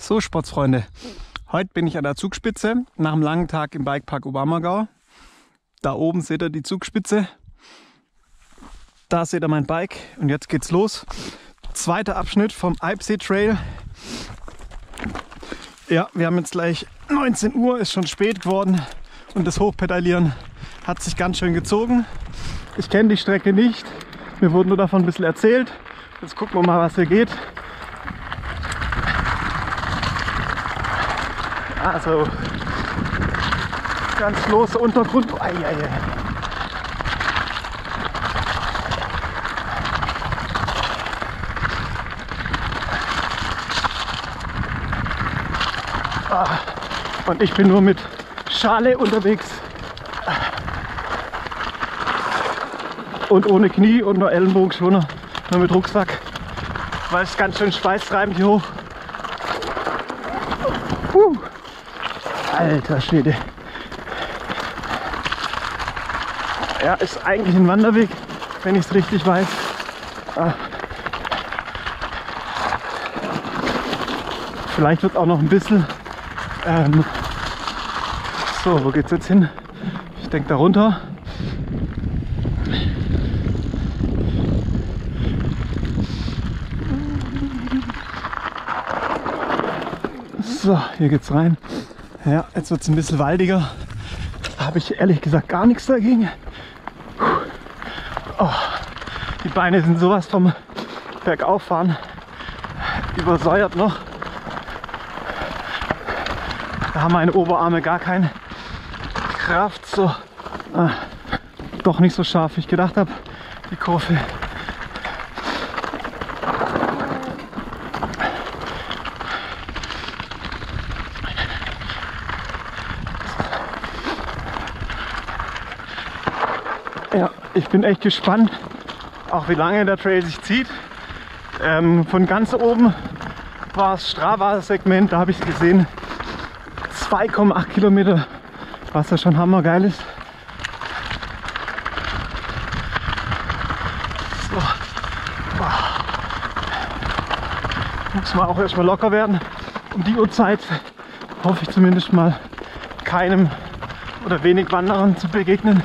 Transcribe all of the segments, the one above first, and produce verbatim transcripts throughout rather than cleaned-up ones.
So, Sportsfreunde, heute bin ich an der Zugspitze nach einem langen Tag im Bikepark Oberammergau. Da oben seht ihr die Zugspitze, da seht ihr mein Bike und jetzt geht's los. Zweiter Abschnitt vom Eibsee Trail. Ja, wir haben jetzt gleich neunzehn Uhr, ist schon spät geworden und das Hochpedalieren hat sich ganz schön gezogen. Ich kenne die Strecke nicht, mir wurde nur davon ein bisschen erzählt. Jetzt gucken wir mal, was hier geht. Also ganz loser Untergrund. Ei, ei, ei. Ah, und ich bin nur mit Schale unterwegs und ohne Knie und nur Ellenbogenschoner, nur mit Rucksack, weil es ganz schön schweißtreibend hier hoch. Puh. Alter Schwede. Ja, ist eigentlich ein Wanderweg, wenn ich es richtig weiß. Ah. Vielleicht wird auch noch ein bisschen. Ähm so, wo geht's jetzt hin? Ich denke da runter. So, hier geht's rein. Ja, jetzt wird es ein bisschen waldiger. Da habe ich ehrlich gesagt gar nichts dagegen. Oh, die Beine sind sowas vom Bergauffahren übersäuert noch. Da haben meine Oberarme gar keine Kraft. So, ah, doch nicht so scharf, wie ich gedacht habe, die Kurve. Ja, ich bin echt gespannt, auch wie lange der Trail sich zieht. Ähm, von ganz oben war das Strava-Segment, da habe ich es gesehen, zwei Komma acht Kilometer, was ja schon hammergeil ist. So. Muss man auch erstmal locker werden. Um die Uhrzeit hoffe ich zumindest mal keinem oder wenig Wanderern zu begegnen.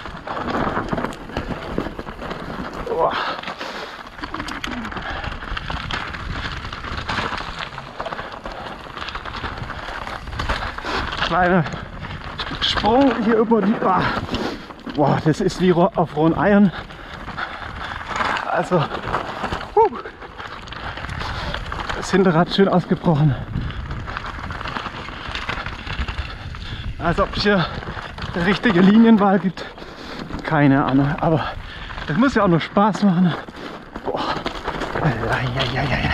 Kleiner Sprung hier über die. Ah, boah, das ist wie auf rohen Eiern. Also, huh, das Hinterrad schön ausgebrochen. Als ob es hier eine richtige Linienwahl gibt. Keine Ahnung, aber das muss ja auch nur Spaß machen. Boah. Ei, ei, ei, ei.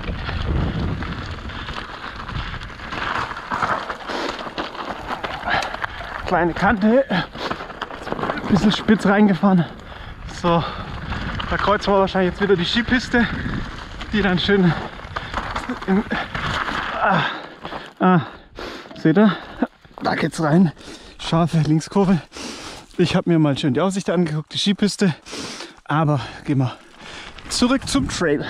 Kleine Kante, ein bisschen spitz reingefahren. So, da kreuzen wir wahrscheinlich jetzt wieder die Skipiste, die dann schön in, ah, ah, seht ihr? Da geht's rein. Scharfe Linkskurve. Ich habe mir mal schön die Aussicht angeguckt, die Skipiste. Aber gehen wir zurück zum Trail.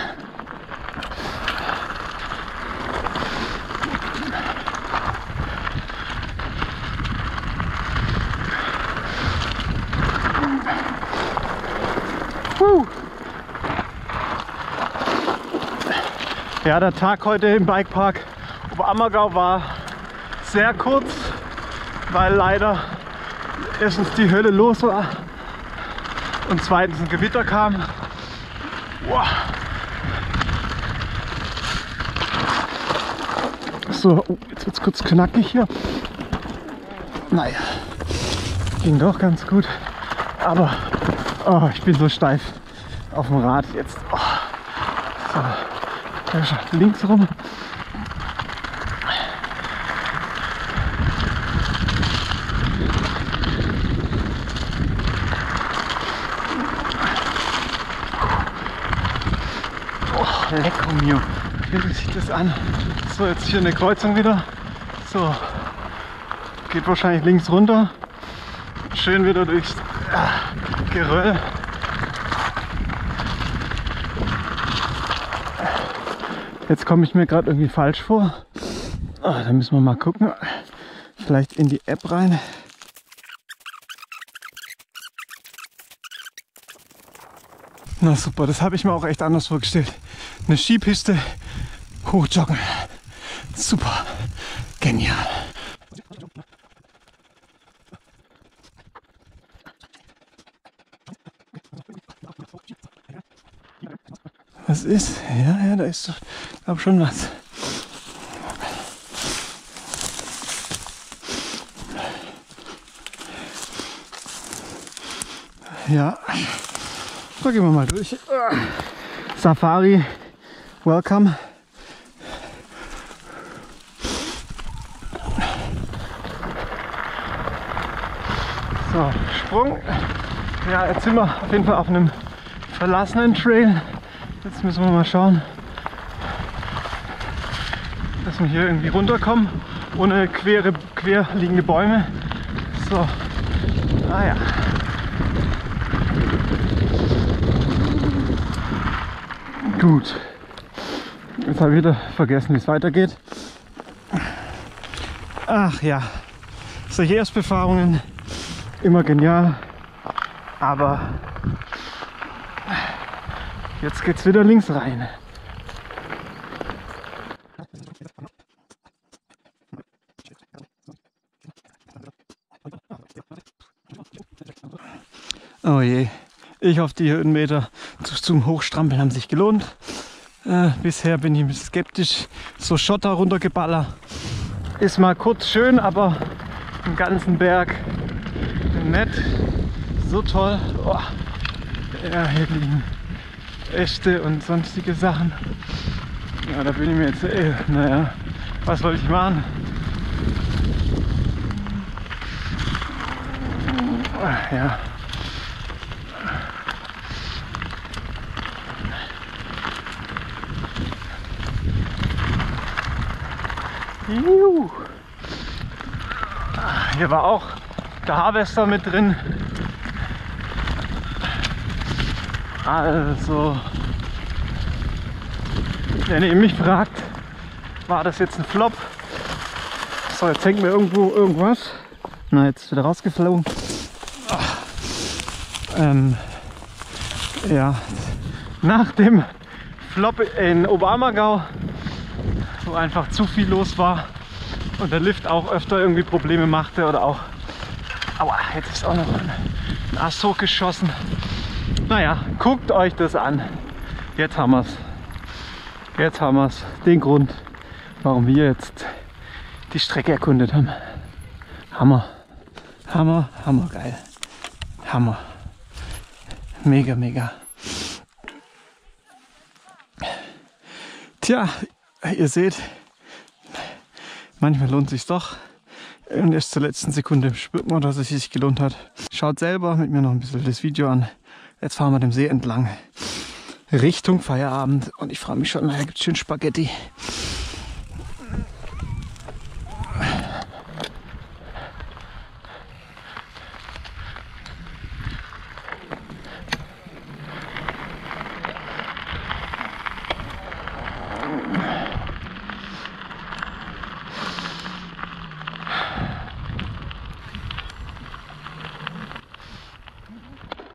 Ja, der Tag heute im Bikepark Oberammergau war sehr kurz, weil leider erstens die Hölle los war und zweitens ein Gewitter kam. Wow. So, oh, jetzt wird es kurz knackig hier. Naja, ging doch ganz gut, aber oh, ich bin so steif auf dem Rad jetzt. Oh. So. Links rum. Oh, lecker mio. Wie sieht das an? So, jetzt hier eine Kreuzung wieder. So, geht wahrscheinlich links runter. Schön wieder durchs äh, Jetzt komme ich mir gerade irgendwie falsch vor. Ah, da müssen wir mal gucken. Vielleicht in die App rein. Na super, das habe ich mir auch echt anders vorgestellt. Eine Skipiste, hochjoggen. Super, genial. Was ist? Ja, ja, da ist doch, glaube schon was. Ja, da gehen wir mal durch. Safari, welcome. So, Sprung. Ja, jetzt sind wir auf jeden Fall auf einem verlassenen Trail. Jetzt müssen wir mal schauen, dass wir hier irgendwie runterkommen, ohne quere, quer liegende Bäume. So, ah ja. Gut. Jetzt habe ich wieder vergessen, wie es weitergeht. Ach ja, solche Erstbefahrungen, immer genial, aber jetzt geht's wieder links rein. Oh je, ich hoffe, die Höhenmeter zum Hochstrampeln haben sich gelohnt. Äh, bisher bin ich ein bisschen skeptisch. So Schotter runtergeballert ist mal kurz schön, aber im ganzen Berg nett. So toll. Oh. Ja, hier liegen Äste und sonstige Sachen. Ja, da bin ich mir jetzt, äh, naja, was wollte ich machen? Ja. Juhu. Hier war auch der Harvester mit drin. Also, wenn ihr mich fragt, war das jetzt ein Flop? So, jetzt hängt mir irgendwo irgendwas. Na, jetzt ist wieder rausgeflogen. Ähm, ja, nach dem Flop in Oberammergau, wo einfach zu viel los war und der Lift auch öfter irgendwie Probleme machte oder auch, aua, jetzt ist auch noch ein Ast hochgeschossen. Naja, guckt euch das an. Jetzt haben wir es. Jetzt haben wir es. Den Grund, warum wir jetzt die Strecke erkundet haben. Hammer. Hammer, hammer geil. Hammer. Mega, mega. Tja, ihr seht, manchmal lohnt es sich doch. Und erst zur letzten Sekunde spürt man, dass es sich gelohnt hat. Schaut selber mit mir noch ein bisschen das Video an. Jetzt fahren wir dem See entlang Richtung Feierabend und ich freue mich schon, nachher gibt es schön Spaghetti.